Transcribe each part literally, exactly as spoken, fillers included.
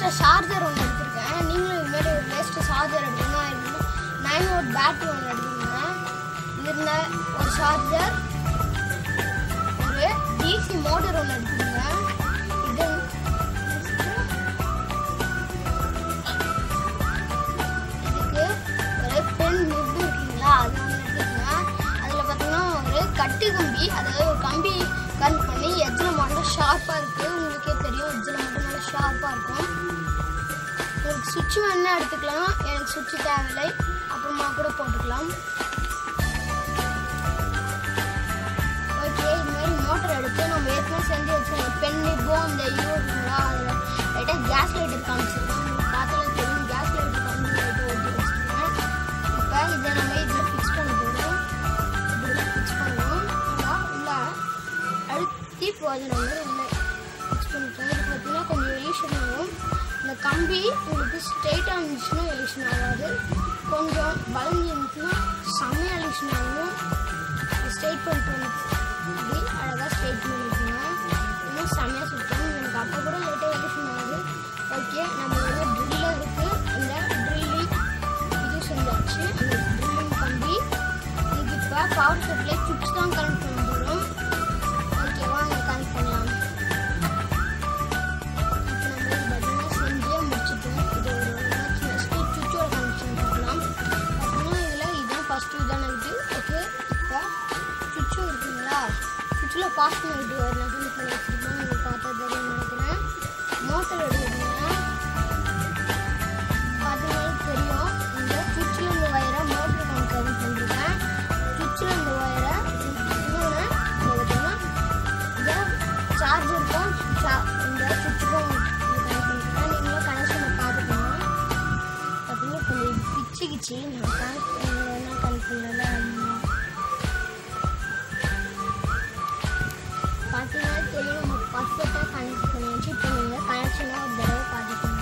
வேறு சார்ஜர் ஒன்று எடுத்துருக்கேன். நீங்களும் இதுமாரி ஒரு பெஸ்ட்டு சார்ஜர் எடுத்துங்கன்னா இருந்து நைன் வோல்ட் பேட்ரி ஒன்று எடுத்துக்கோங்க. இதில் ஒரு சார்ஜர், ஒரு டிசி மோட்டர் ஒன்று எடுத்துக்கோங்க. இது இதுக்கு ஒரு பென் நிப்பு இருக்குங்களா, அது ஒன்று எடுத்துக்கோங்க. அதில் பார்த்தீங்கன்னா ஒரு கட்டி கம்பி, அதாவது ஒரு கம்பி கட் பண்ணி எஜ்ஜில் மட்டும் ஷார்ப்பாக இருக்குது. உங்களுக்கே தெரியும், எஜ்ஜில் மட்டும் நல்லா ஷார்ப்பாக இருக்கும். உங்களுக்கு சுவிட்ச் வேணா எடுத்துக்கலாம், எனக்கு சுவிட்ச் தேவையில்லை, அப்புறமா கூட போட்டுக்கலாம். ஓகே, இது மாதிரி மோட்டர் எடுத்து நம்ம ஏற்கனவே செஞ்சு வச்சுருக்கோம். பென் நிப்போ அந்த யூஸுங்களா, அதில் லைட்டாக கேஸ் லைட்டர் காமிச்சிருக்கோம். உங்களுக்கு பார்த்தாலே தெரியும், கேஸ் லைட்டர் காமிச்சு லைட்டாக ஓட்டி வச்சுருக்கேன். இப்போ இதை நம்ம இதில் ஃபிக்ஸ் பண்ண போகிறோம். இப்படி ஃபிக்ஸ் பண்ணுவோம். நல்லா உள்ள அழுத்தி போதும் நம்ம உள்ள ஃபிக்ஸ் பண்ணிட்டோம். இது பார்த்தீங்கன்னா கொஞ்சம் எலிஷன் ஆகும். இந்த கம்பி உங்களுக்கு ஸ்ட்ரெயிட்டாக இருந்துச்சுன்னா எலிஷன் ஆகாது, கொஞ்சம் வளைஞ்சி இருந்துச்சுன்னா செம்மையாக எலிஷன் ஆகும். ஸ்ட்ரெயிட் பண்ணிட்டு வந்து இப்படி அழகாக ஸ்ட்ரெயிட் பண்ணிட்டுங்க, இன்னும் செம்மையாக சுற்றணும். எனக்கு அப்போ கூட லைட்டாக எலிஷன் ஆகுது. ஓகே, நம்மளோட ட்ரில்லில் இருக்குது. அந்த ட்ரில்லிங் இது செஞ்சாச்சு. அந்த ட்ரில்லிங் கம்பி இதுக்கு இப்போ பவர் சப்ளை சுவிட்ச் தான் கனெக்ட் பண்ண போகிறோம். ஓகேவா, அங்கே கனெக்ட் பண்ணலாம். சுவிட்சில் பாஸ் பண்ணிட்டு வரலாம். ஃபில் பண்ணி வச்சுருக்கோம். உங்களுக்கு பார்த்தா தெரியும் நினைக்கிறேன். மோட்டர் எடுத்துக்கோங்க. பார்த்தீங்கன்னா தெரியும், இந்த சுவிட்சில் இந்த வயரை மோட்டர் நான் கனெக்ட் பண்ணிருக்கேன். சுவிட்சில் இந்த வயரை இன்னொன்று பார்த்தீங்கன்னா இந்த சார்ஜருக்கும் இந்த சுவிட்சுக்கும் கனெக்ட் பண்ணிருக்கேன். நீங்களும் கனெக்ஷனை பார்த்துக்கோங்க. பார்த்தீங்கன்னா கொஞ்சம் பிச்சுக்கிச்சு, நான் கனெக்ட் என்ன கனெக்ட் பண்ணல. பார்த்தீங்கன்னா தெரியும், நம்ம பர்ஃபெக்டாக கனெக்ட் பண்ணியாச்சு. இப்போ நீங்கள் கனெக்ஷனாக ஒரு தடவை பார்த்துக்கோங்க.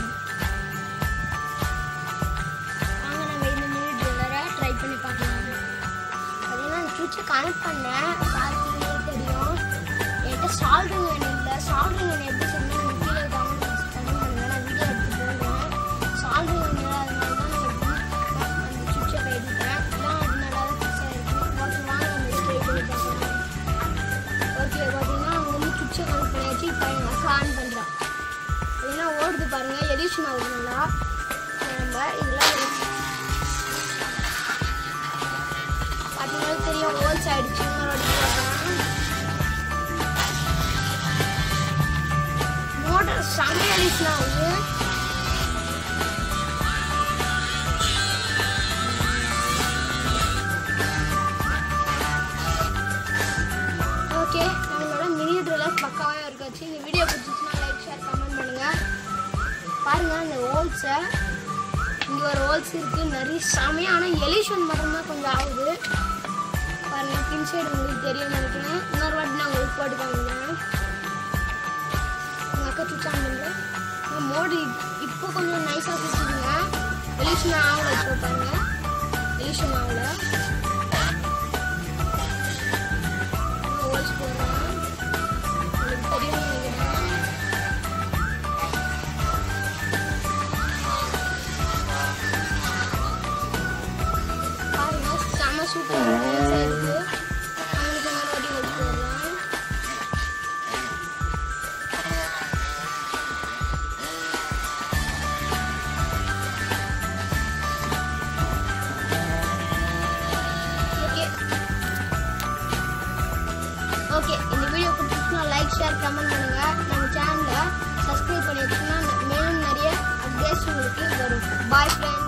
வாங்க நம்ம இந்த மினி ட்ரில்லரை ட்ரை பண்ணி பார்க்கலாம். பார்த்தீங்கன்னா அந்த சுவிட்சை கனெக்ட் பண்ணேன். பார்த்தீங்கன்னா தெரியும், என்கிட்ட சால்ட்ரிங் வேணும் இல்லை. சால்ட்ரிங் வேணும் எப்படி சொன்னால் நீங்கள் கீழே கமெண்ட் பாக்ஸ் கமெண்ட் பண்ணுங்கள், நான் வீடியோ எடுத்து போடுவேன். சால்ட்ரிங் வேணும், அதனால தான் நான் எப்படி அந்த சுவிட்சை கைவிட்டேன். இதான் அது நல்லா ஃபிக்ஸ் ஆகிருக்கு. ஓகே, வாங்க நம்ம ஸ்ட்ரைட் பண்ணி பார்க்கலாம். ஓகே, பார்த்தீங்கன்னா அவங்க வந்து சுவிட்சை கனெக்ட் பண்ணியாச்சு. இப்போ எங்கள் அக்கா ஆன் பண்ணுறேன். பார்த்தீங்கன்னா ஓடுது பாருங்கள், எலிஷன் ஆகுது நல்லா. நம்ம இதெல்லாம் பார்த்தீங்கன்னா தெரியும், ஹோல்ஸ் ஆகிடுச்சு. மோட்டர் செம்ம எலிஷன் ஆகுது. ஓகே, நம்மளோட மினி ட்ரில்லர் பக்காவாக இருக்காச்சு. இந்த வீடியோ பிடிச்சிச்சுன்னா லைக், ஷேர், கமெண்ட் பண்ணுங்கள். பாருங்கள் இந்த ஹோல்ஸை, இங்கே ஒரு ஹோல்ஸ் இருக்குது நிறைய செமையான எலிஷன் மட்டும்தான் கொஞ்சம் ஆகுது. பாருங்கள், பின் சைடு உங்களுக்கு தெரியும் நினைக்கிறேன். இன்னொரு வாட்டி நான் உங்களுக்கு போட்டு காமிக்கிறேன். எங்கள் அக்கா சுவிட்ச் ஆன் பண்ணுறேன். மோடி இப்போ கொஞ்சம் நைஸாக சுற்றுதுங்க. எலிஷன் ஆகலை. இப்போ பாருங்கள், எலிஷன் ஆகலை. ஹோல்ஸ் போடுறேன், உங்களுக்கு தெரியும் நினைக்கிறேன். பாருங்க, செம சூப்பராக இருக்கு. அவங்களுக்கு இன்னொரு வாட்டி ஹோல்ஸ் போடலாம். ஓகே, இந்த வீடியோ பிடிச்சிச்சுன்னா லைக், ஷேர், கமெண்ட் பண்ணுங்கள். நம்ம சேனலை சப்ஸ்கிரைப் பண்ணி வச்சுன்னா மேலும் நிறைய அப்டேட்ஸ் உங்களுக்கு வரும். Bye friends.